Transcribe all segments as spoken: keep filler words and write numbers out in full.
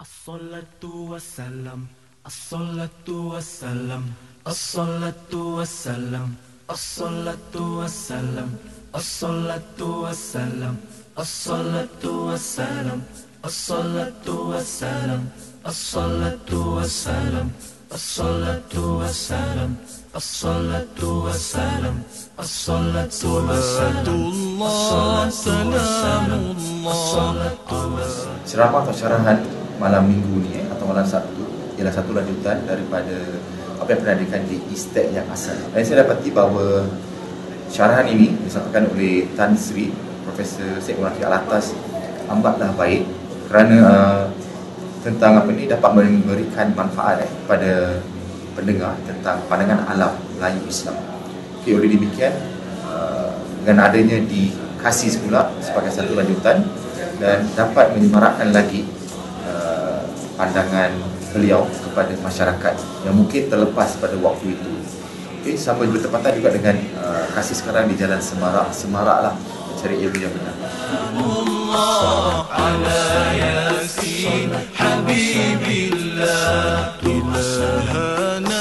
As-salatu wassalam, as-salatu wassalam, as-salatu wassalam, as-salatu wassalam, as-salatu wassalam, as-salatu wassalam, as-salatu wassalam, as-salatu wassalam, as-salatu wassalam, as-salatu wassalam, as-salatu wassalam, as-salatu wassalam. Ceramah atau syarahan malam minggu ni eh, atau malam Sabtu ialah satu lanjutan daripada apa yang pernah diadakan di Istek yang asal. Dan saya dapati bahawa syarahan ini disampaikan oleh Tan Sri Profesor Syed Munafi Alatas amatlah baik kerana uh, tentang apa ni dapat memberikan manfaat eh, kepada pendengar tentang pandangan alam Melayu Islam. Okay, oleh demikian uh, dengan adanya dikasih semula sebagai satu lanjutan dan dapat menyemarakkan lagi uh, pandangan beliau kepada masyarakat yang mungkin terlepas pada waktu itu. Okay, sampai bertepatan juga dengan uh, kasih sekarang di Jalan Semarak, Semarak lah mencari ilmu yang benar. Allah ala yasin habibillah ilahana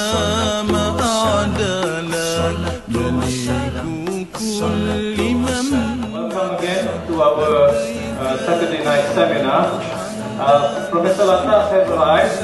ma'adala maliku kulli man. Welcome again to our uh, Saturday night seminar. Uh, Professor Alatas has arrived.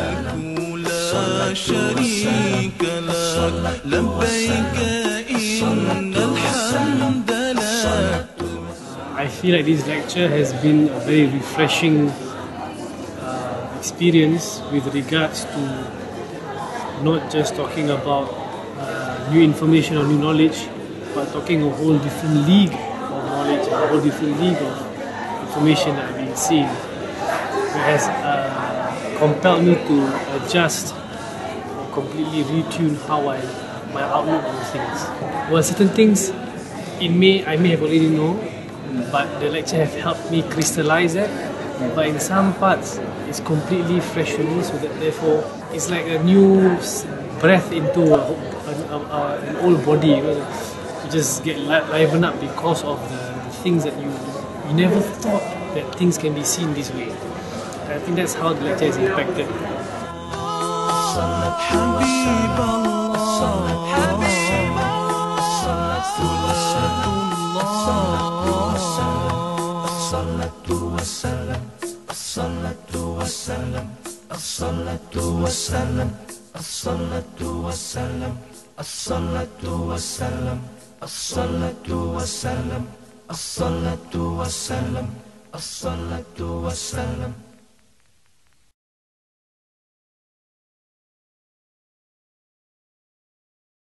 I feel like this lecture has been a very refreshing uh, experience with regards to not just talking about uh, new information or new knowledge, but talking a whole different league of knowledge, a whole different league of information that I've been seeing. It has uh, compelled me to adjust or completely retune how I my outlook on things. Well, certain things it may I may have already known, but the lecture have helped me crystallize that. But in some parts, it's completely fresh to me, so that therefore it's like a new breath into a, a, a, an old body. You know, you just get li livened up because of the, the things that you you never thought that things can be seen this way. I think that's how the lecture is impacted. As-salatu wassalam, as-salatu wassalam, as-salatu wassalam, as-salatu wassalam, as-salatu wassalam, as-salatu wassalam, as-salatu wassalam, as-salatu wassalam.